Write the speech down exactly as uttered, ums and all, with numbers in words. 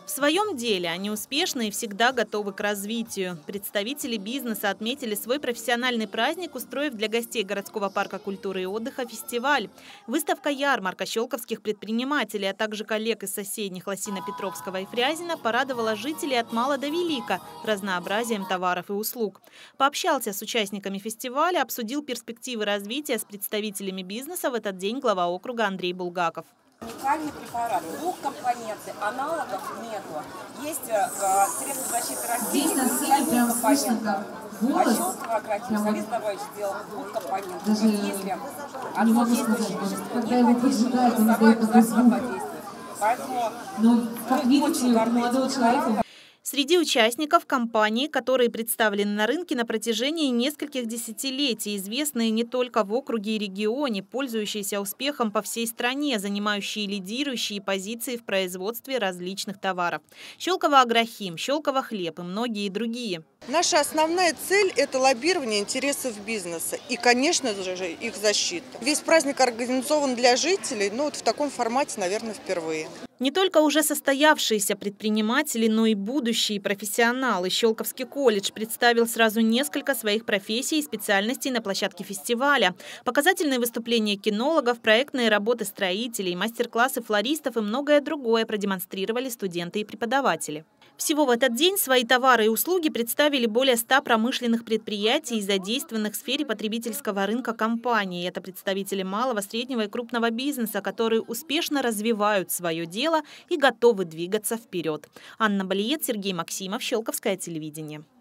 В своем деле они успешны и всегда готовы к развитию. Представители бизнеса отметили свой профессиональный праздник, устроив для гостей городского парка культуры и отдыха фестиваль. Выставка-ярмарка щелковских предпринимателей, а также коллег из соседних Лосино-Петровского и Фрязино порадовала жителей от мала до велика разнообразием товаров и услуг. Пообщался с участниками фестиваля, обсудил перспективы развития с представителями бизнеса в этот день глава округа Андрей Булгаков. Уникальный препарат, двухкомпонентный, аналогов нету. Есть э, средства защиты растений, двухкомпонентных. А щелковый агрохим Савис Давыдович сделал двухкомпонентный. Если одно действующее вещество не подействует, то второе обязательно подействует. Поэтому мы очень горды человеком. Среди участников компании, которые представлены на рынке на протяжении нескольких десятилетий, известные не только в округе и регионе, пользующиеся успехом по всей стране, занимающие лидирующие позиции в производстве различных товаров. Щелково агрохим, Щелково хлеб и многие другие. Наша основная цель – это лоббирование интересов бизнеса и, конечно же, их защита. Весь праздник организован для жителей, но вот в таком формате, наверное, впервые. Не только уже состоявшиеся предприниматели, но и будущие профессионалы. Щелковский колледж представил сразу несколько своих профессий и специальностей на площадке фестиваля. Показательные выступления кинологов, проектные работы строителей, мастер-классы флористов и многое другое продемонстрировали студенты и преподаватели. Всего в этот день свои товары и услуги представили более ста промышленных предприятий, задействованных в сфере потребительского рынка компаний. Это представители малого, среднего и крупного бизнеса, которые успешно развивают свое дело и готовы двигаться вперед. Анна Балиет, Сергей Максимов, Щелковское телевидение.